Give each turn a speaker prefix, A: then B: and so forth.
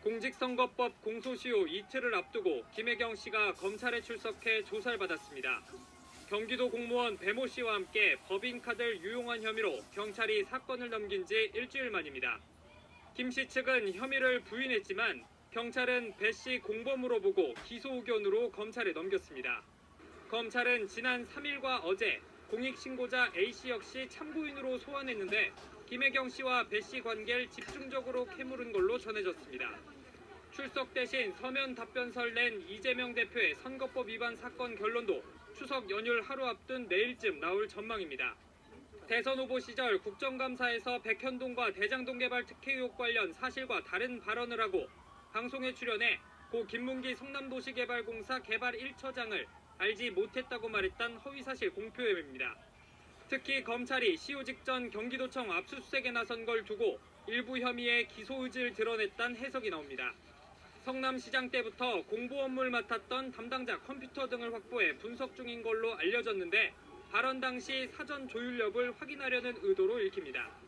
A: 공직선거법 공소시효 이틀을 앞두고 김혜경 씨가 검찰에 출석해 조사를 받았습니다. 경기도 공무원 배모 씨와 함께 법인카드를 유용한 혐의로 경찰이 사건을 넘긴 지 일주일 만입니다. 김 씨 측은 혐의를 부인했지만 경찰은 배 씨 공범으로 보고 기소 의견으로 검찰에 넘겼습니다. 검찰은 지난 3일과 어제 공익신고자 A 씨 역시 참고인으로 소환했는데 김혜경 씨와 배 씨 관계를 집중적으로 캐물은 걸로 전해졌습니다. 출석 대신 서면 답변서를 낸 이재명 대표의 선거법 위반 사건 결론도 추석 연휴를 하루 앞둔 내일쯤 나올 전망입니다. 대선 후보 시절 국정감사에서 백현동과 대장동 개발 특혜 의혹 관련 사실과 다른 발언을 하고 방송에 출연해 고 김문기 성남도시개발공사 개발 1처장을 알지 못했다고 말했던 허위사실 공표 혐의입니다. 특히 검찰이 시효 직전 경기도청 압수수색에 나선 걸 두고 일부 혐의의 기소 의지를 드러냈다는 해석이 나옵니다. 성남시장 때부터 공보 업무를 맡았던 담당자 컴퓨터 등을 확보해 분석 중인 걸로 알려졌는데 발언 당시 사전 조율 여부를 확인하려는 의도로 읽힙니다.